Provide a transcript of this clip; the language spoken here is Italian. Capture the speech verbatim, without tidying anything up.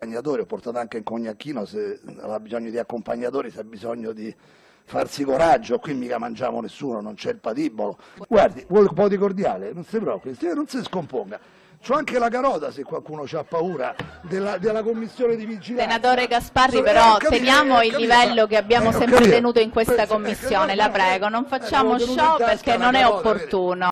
accompagnatori, ho portato anche il cognacchino se aveva bisogno di accompagnatori, se ha bisogno di farsi coraggio, qui mica mangiamo nessuno, non c'è il patibolo. Guardi, vuole un po' di cordiale? Non si preoccupi, non si scomponga. C'ho anche la carota se qualcuno ha paura della, della commissione di vigilanza. Senatore Gasparri, so, però eh, capito, teniamo eh, il capito, livello che abbiamo eh, sempre capito. tenuto in questa Questo, commissione, eh, la no, prego, non eh, facciamo avevo tenuto show in tasca perché la non è carota, opportuno.